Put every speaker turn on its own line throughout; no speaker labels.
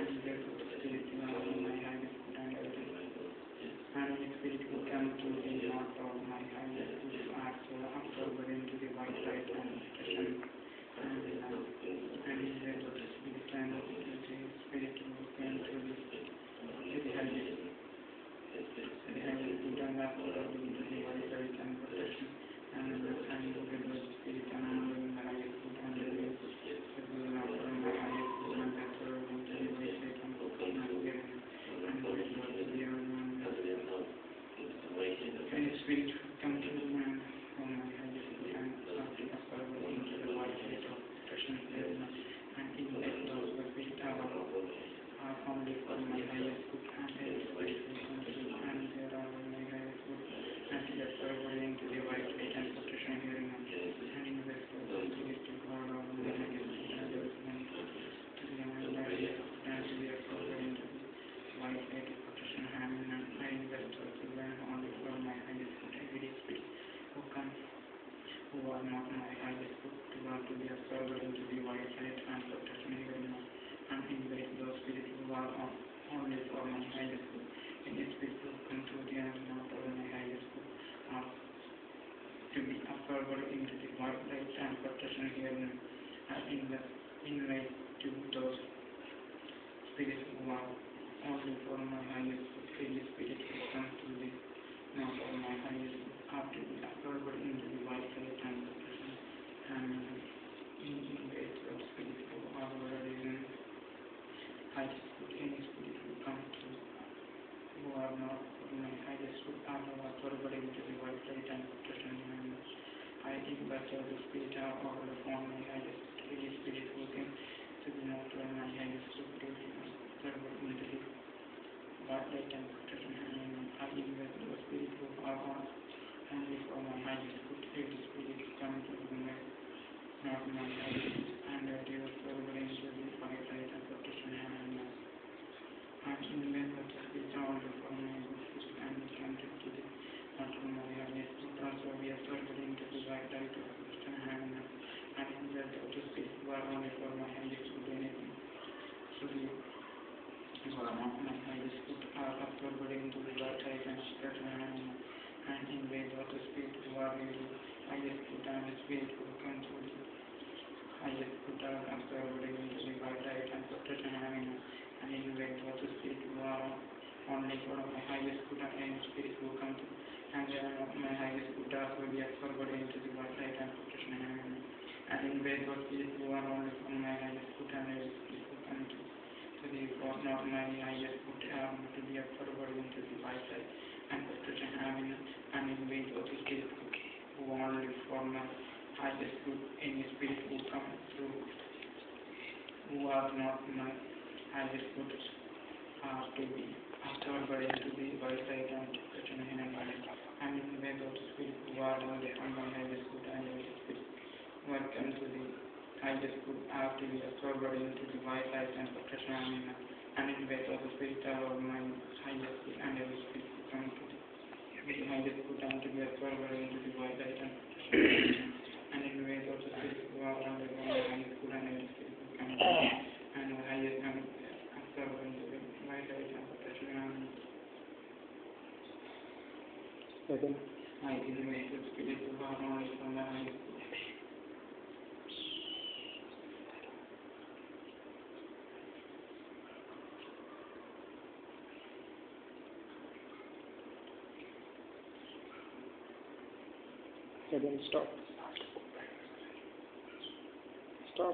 and there to the spirit of my highest good and everything. And the spirit will come to the north of my highest good arts absorbed into the white light and expression. And there to the spirit and the spirit will come to the highest good and absorbed into the white light and protection. And there to the spirit and the highest good and the spirit come to the man from my highest good and absorb into the white light of expression and in that those the spirit are only for my highest good and spirit will come to and there are my highest good and absorb into the white light and protection here and in that those spirit to God of my highest good and everything to the highest and to be absorbed into the white light of protection and I invest also only for my highest good every spirit who are not my highest good to be absorbed into the white light and protection here and invite those spirits who are only for my highest good. Any spirit who come to the not of my highest good to be absorbed into the white light and protection here and invite to those spirits who are only for my highest good. Any spirit who come to the not of my highest good to be absorbed into the white light and protection and invite those spirits who are already in highest good. Any spirit who come to who are not for my highest good are absorbed into the white light and protection and I invite the spirit are already for my highest good. Any spirit who came to the not of my highest good to be absorbed into the white light and protection and I invite the spirit who are only for my highest good. Every spirit who come to the not my highest good and they are absorbed into the white light and protection and invite the spirit only for my highest good and connected to the not my highest good also be absorbed into the white light of protection and invite the spirit who are only for my highest good anything. So who are not my highest good are absorbed into the white light and protection and invade the spirit who are really highest good and the spirit who come to the highest good are absorbed into the white light and protection and invade the spirit who are only for my highest good and spirit who come to and my highest good also be absorbed into the white light and protection and invade the spirit who are only for my highest good and spirit who come to the not my highest good to be absorbed into the white light and protection and invade the spirit who only for my highest good. Any spirit who come through who are not my highest good to be absorbed into the white light and protection and invade the spirit who are only for my highest good and every spirit who are come to the highest good to be absorbed into the white light and protection and invade the spirit of my highest good and every spirit who come to the highest good and to be absorbed into the white light and protection and invade the spirit who are only for my highest good and every spirit who come to and highest and absorbed into the white light and protection and I invade the spirit who are only for my highest good.
Again, stop. Stop.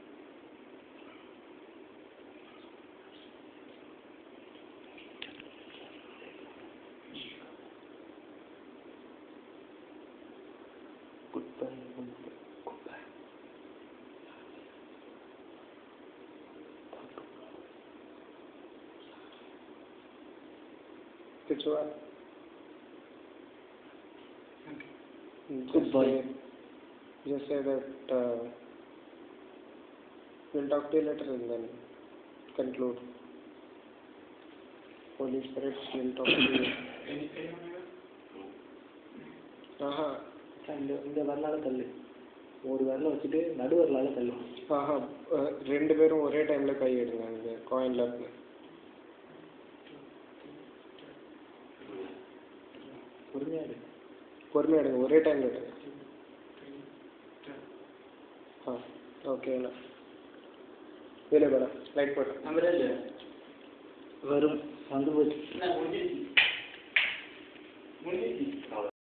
Goodbye. Goodbye. Good one.
Goodbye.
Just say that we'll talk to you later and then conclude. Holy Spirit will talk to you.
Aha.
ஒரு விரல வச்சுட்டு நடுவரலால் தள்ளும்.
ஆஹா, 2 பேரும் ஒரே டைமில் கை எடுங்க இந்த காயினில் இருந்து.
பொறுமையாக எடு.
பொறுமையாக எடுங்க, ஒரே டைமில் எடுங்க. ஆ ஓகேண்ணா. வெளியே போடா, லைட் போட்டு.
நம்பர் இல்லை
வரும் வந்து போச்சு.
முடிஞ்சிருச்சு